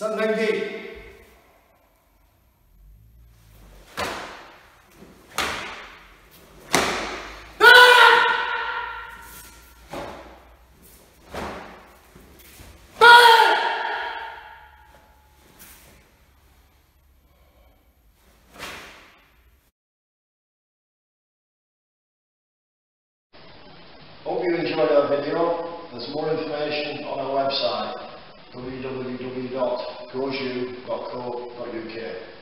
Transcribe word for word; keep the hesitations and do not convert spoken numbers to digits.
Sandangi. Hope you enjoyed our video. There's more information on our website w w w dot goju dot co dot u k.